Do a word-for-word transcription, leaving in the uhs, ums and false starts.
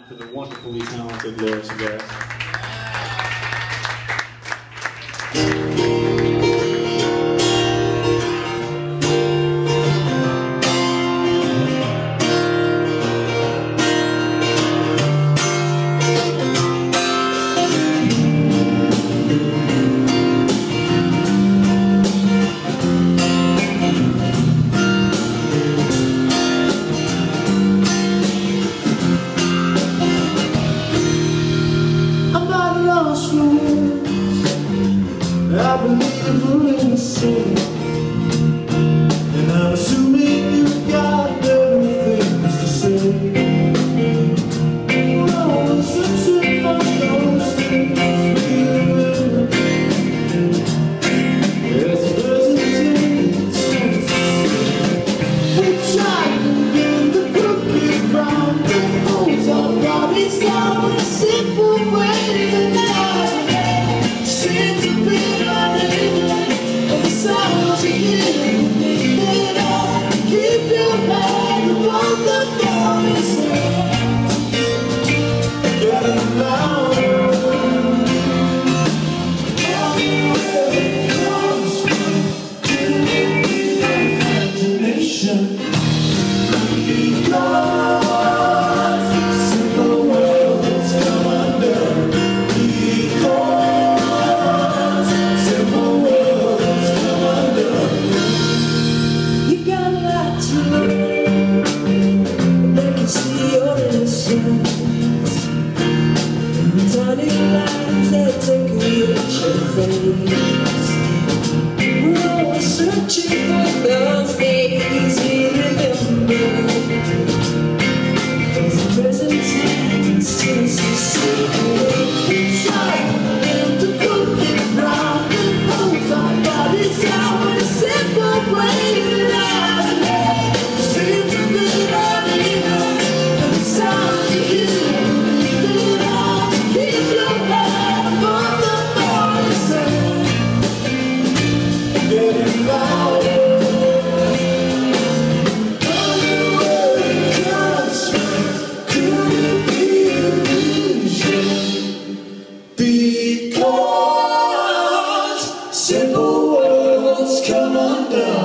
for the wonderfully talented Laura Tsaggaris. I believe we're in the same, and I'm assuming you've got better things to say. We're always searching for those things we live. There's a hesitation. We try to get the crooked round that holds our bodies down in a simple way tonight. Seems to be sounds you hear, it all. Keep your head above the noise. Get it louder. Where it comes from could be imagination. Because simple worlds come under. Because simple worlds you got a lot to learn. They can see your innocence. The tiny lines that decorate your face. We're always searching for those things we remember. There's a present tense to succeed. We try and to put it round and pulls our bodies down in a simple way. Because simple worlds come undone.